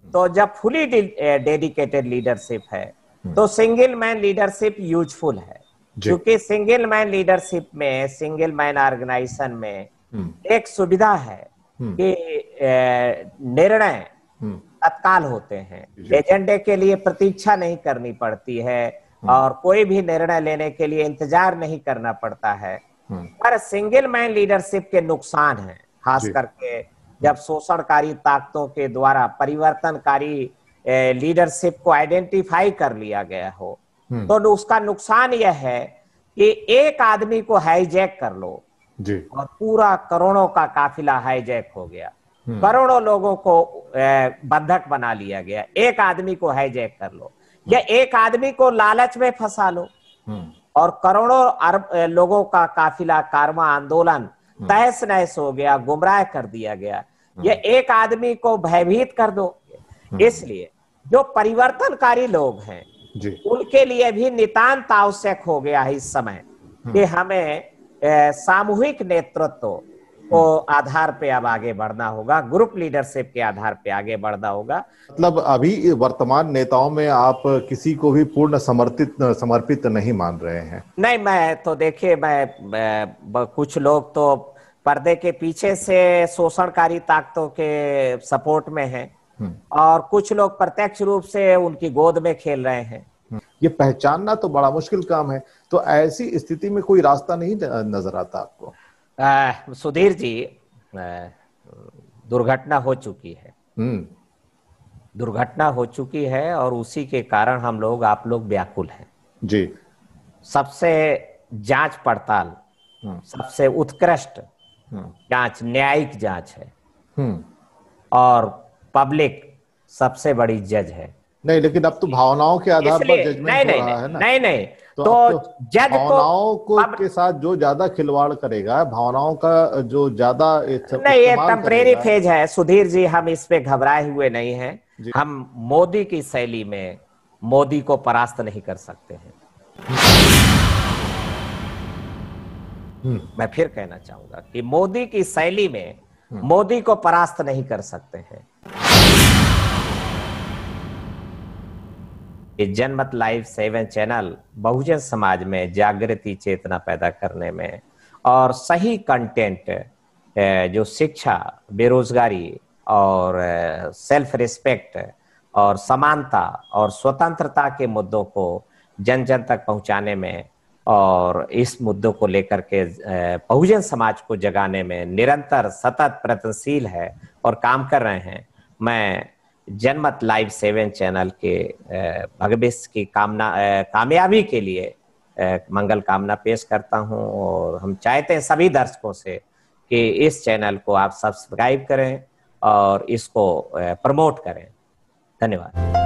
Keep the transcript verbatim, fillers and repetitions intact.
तो जब fully dedicated leadership है तो सिंगल मैन लीडरशिप यूजफुल है, क्योंकि सिंगल मैन लीडरशिप में, सिंगल मैन ऑर्गेनाइजेशन में एक सुविधा है कि निर्णय तत्काल होते हैं, एजेंडे के लिए प्रतीक्षा नहीं करनी पड़ती है और कोई भी निर्णय लेने के लिए इंतजार नहीं करना पड़ता है। पर सिंगल मैन लीडरशिप के नुकसान हैं, खास करके जब शोषणकारी ताकतों के द्वारा परिवर्तनकारी लीडरशिप को आइडेंटिफाई कर लिया गया हो, तो उसका नुकसान यह है कि एक आदमी को हाईजैक कर लो जी। और पूरा करोड़ों का काफिला हाईजैक हो गया, करोड़ों लोगों को बंधक बना लिया गया, एक आदमी को हाईजैक कर लो या एक आदमी को लालच में फंसा लो और करोड़ों अरब लोगों का काफिला, कारवां, आंदोलन तहस नहस हो गया, गुमराह कर दिया गया। या एक आदमी को भयभीत कर दो। इसलिए जो परिवर्तनकारी लोग हैं जी। उनके लिए भी नितांत आवश्यक हो गया है इस समय कि हमें सामूहिक नेतृत्व को आधार पे अब आगे बढ़ना होगा, ग्रुप लीडरशिप के आधार पे आगे बढ़ना होगा। मतलब अभी वर्तमान नेताओं में आप किसी को भी पूर्ण समर्पित समर्पित नहीं मान रहे हैं? नहीं, मैं तो देखिए, मैं, मैं कुछ लोग तो पर्दे के पीछे से शोषणकारी ताकतों के सपोर्ट में हैं और कुछ लोग प्रत्यक्ष रूप से उनकी गोद में खेल रहे हैं। ये पहचानना तो बड़ा मुश्किल काम है, तो ऐसी स्थिति में कोई रास्ता नहीं नजर आता आपको? आ, सुधीर जी, दुर्घटना हो चुकी है, दुर्घटना हो चुकी है और उसी के कारण हम लोग, आप लोग व्याकुल हैं जी। सबसे जांच पड़ताल, सबसे उत्कृष्ट जांच न्यायिक जांच है और पब्लिक सबसे बड़ी जज है। नहीं, लेकिन अब तो भावनाओं के आधार पर जजमेंट हो रहा है ना? नहीं नहीं, तो, तो, तो जज भावनाओं को पब... के साथ जो ज्यादा खिलवाड़ करेगा, भावनाओं का जो ज्यादा नहीं, ये टेम्परेरी फेज है सुधीर जी, हम इस पे घबराए हुए नहीं हैं। हम मोदी की शैली में मोदी को परास्त नहीं कर सकते हैं। मैं फिर कहना चाहूंगा कि मोदी की शैली में मोदी को परास्त नहीं कर सकते हैं। जनमत live seven channel Bahujan Samaj में जागृति चेतना पैदा करने में और सही कंटेंट, जो शिक्षा, बेरोजगारी और सेल्फ रिस्पेक्ट और समानता और स्वतंत्रता के मुद्दों को जन जन तक पहुंचाने में और इस मुद्दों को लेकर के बहुजन समाज को जगाने में निरंतर सतत प्रयत्नशील है और काम कर रहे हैं। मैं जनमत लाइव सेवन चैनल के भविष्य की कामना, कामयाबी के लिए मंगल कामना पेश करता हूं और हम चाहते हैं सभी दर्शकों से कि इस चैनल को आप सब्सक्राइब करें और इसको प्रमोट करें। धन्यवाद।